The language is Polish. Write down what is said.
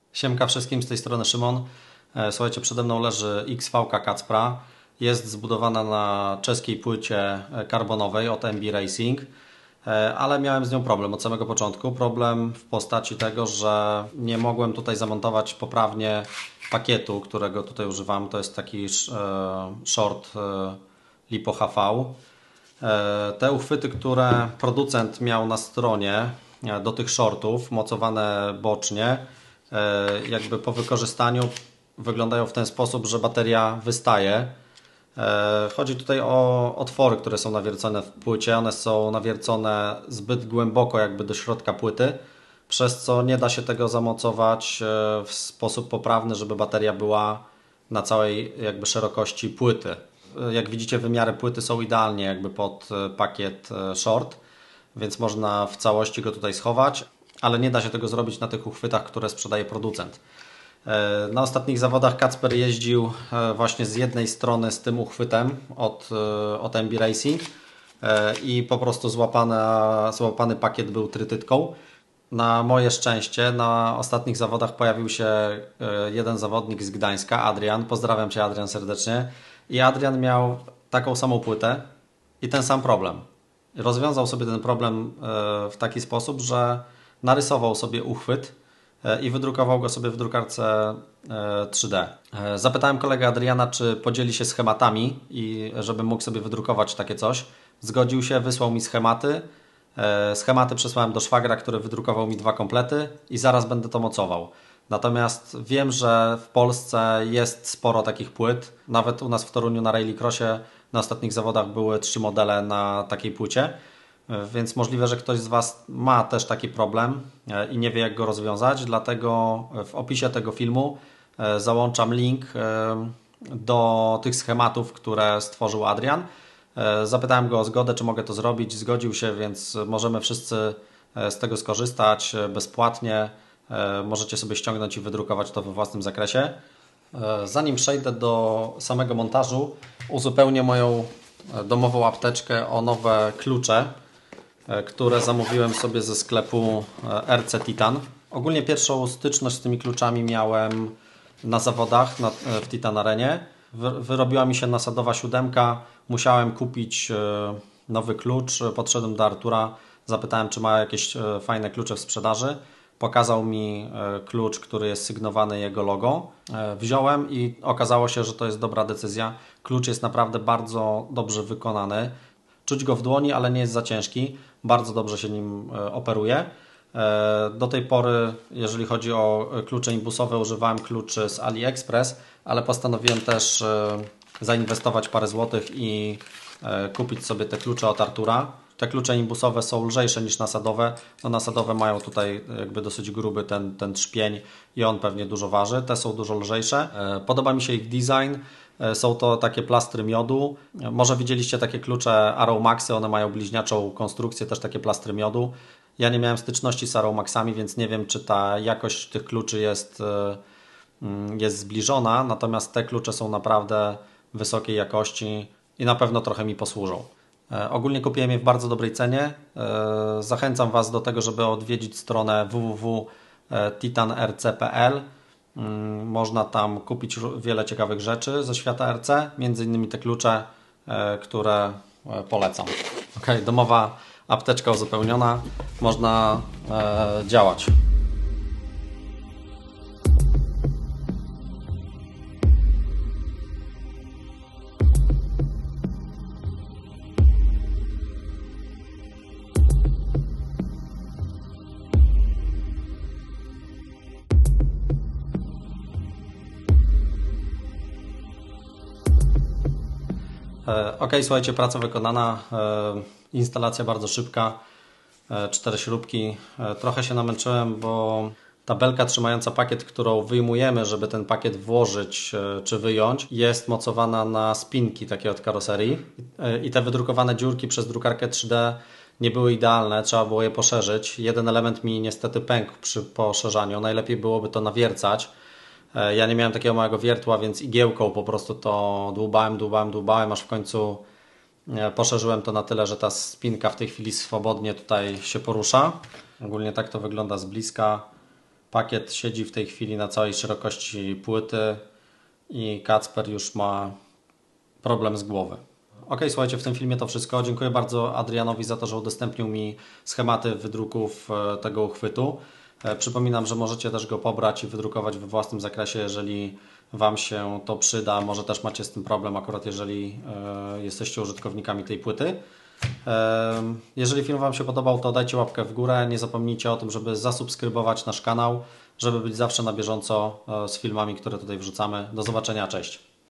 Siemka wszystkim, z tej strony Szymon. Słuchajcie, przede mną leży XV Kacpra. Jest zbudowana na czeskiej płycie karbonowej od MB Racing, ale miałem z nią problem od samego początku. Problem w postaci tego, że nie mogłem tutaj zamontować poprawnie pakietu, którego tutaj używam. To jest taki short LiPo HV. Te uchwyty, które producent miał na stronie do tych shortów, mocowane bocznie, jakby po wykorzystaniu wyglądają w ten sposób, że bateria wystaje. Chodzi tutaj o otwory, które są nawiercone w płycie. One są nawiercone zbyt głęboko jakby do środka płyty, przez co nie da się tego zamocować w sposób poprawny, żeby bateria była na całej jakby szerokości płyty. Jak widzicie, wymiary płyty są idealnie jakby pod pakiet short, więc można w całości go tutaj schować, ale nie da się tego zrobić na tych uchwytach, które sprzedaje producent. Na ostatnich zawodach Kacper jeździł właśnie z jednej strony z tym uchwytem od MB Racing i po prostu złapany pakiet był trytytką. Na moje szczęście na ostatnich zawodach pojawił się jeden zawodnik z Gdańska, Adrian. Pozdrawiam Cię, Adrian, serdecznie. I Adrian miał taką samą płytę i ten sam problem. Rozwiązał sobie ten problem w taki sposób, że narysował sobie uchwyt i wydrukował go sobie w drukarce 3D. Zapytałem kolegę Adriana, czy podzieli się schematami i żeby mógł sobie wydrukować takie coś. Zgodził się, wysłał mi schematy. Schematy przesłałem do szwagra, który wydrukował mi 2 komplety i zaraz będę to mocował. Natomiast wiem, że w Polsce jest sporo takich płyt. Nawet u nas w Toruniu na Rallycrossie na ostatnich zawodach były 3 modele na takiej płycie. Więc możliwe, że ktoś z Was ma też taki problem i nie wie, jak go rozwiązać. Dlatego w opisie tego filmu załączam link do tych schematów, które stworzył Adrian. Zapytałem go o zgodę, czy mogę to zrobić. Zgodził się, więc możemy wszyscy z tego skorzystać bezpłatnie. Możecie sobie ściągnąć i wydrukować to we własnym zakresie. Zanim przejdę do samego montażu, uzupełnię moją domową apteczkę o nowe klucze, które zamówiłem sobie ze sklepu RC Titan. Ogólnie pierwszą styczność z tymi kluczami miałem na zawodach w Titan Arenie. Wyrobiła mi się nasadowa 7. Musiałem kupić nowy klucz. Podszedłem do Artura, zapytałem, czy ma jakieś fajne klucze w sprzedaży. Pokazał mi klucz, który jest sygnowany jego logo. Wziąłem i okazało się, że to jest dobra decyzja. Klucz jest naprawdę bardzo dobrze wykonany. Czuć go w dłoni, ale nie jest za ciężki. Bardzo dobrze się nim operuje. Do tej pory, jeżeli chodzi o klucze imbusowe, używałem kluczy z AliExpress, ale postanowiłem też zainwestować parę złotych i kupić sobie te klucze od Artura. Te klucze imbusowe są lżejsze niż nasadowe. No, nasadowe mają tutaj jakby dosyć gruby ten trzpień i on pewnie dużo waży. Te są dużo lżejsze. Podoba mi się ich design. Są to takie plastry miodu. Może widzieliście takie klucze Arrow Maxy, one mają bliźniaczą konstrukcję, też takie plastry miodu. Ja nie miałem styczności z Arrow Maxami, więc nie wiem, czy ta jakość tych kluczy jest zbliżona, natomiast te klucze są naprawdę wysokiej jakości i na pewno trochę mi posłużą. Ogólnie kupiłem je w bardzo dobrej cenie. Zachęcam Was do tego, żeby odwiedzić stronę www.titanrc.pl. Można tam kupić wiele ciekawych rzeczy ze świata RC, między innymi te klucze, które polecam. Ok, domowa apteczka uzupełniona, można działać. Ok, słuchajcie, praca wykonana, instalacja bardzo szybka, 4 śrubki. Trochę się namęczyłem, bo ta belka trzymająca pakiet, którą wyjmujemy, żeby ten pakiet włożyć czy wyjąć, jest mocowana na spinki takie od karoserii i te wydrukowane dziurki przez drukarkę 3D nie były idealne, trzeba było je poszerzyć. Jeden element mi niestety pękł przy poszerzaniu, najlepiej byłoby to nawiercać. Ja nie miałem takiego małego wiertła, więc igiełką po prostu to dłubałem, aż w końcu poszerzyłem to na tyle, że ta spinka w tej chwili swobodnie tutaj się porusza. Ogólnie tak to wygląda z bliska. Pakiet siedzi w tej chwili na całej szerokości płyty i Kacper już ma problem z głowy. Ok, słuchajcie, w tym filmie to wszystko. Dziękuję bardzo Adrianowi za to, że udostępnił mi schematy wydruków tego uchwytu. Przypominam, że możecie też go pobrać i wydrukować we własnym zakresie, jeżeli Wam się to przyda. Może też macie z tym problem, akurat jeżeli jesteście użytkownikami tej płyty. Jeżeli film Wam się podobał, to dajcie łapkę w górę. Nie zapomnijcie o tym, żeby zasubskrybować nasz kanał, żeby być zawsze na bieżąco z filmami, które tutaj wrzucamy. Do zobaczenia, cześć!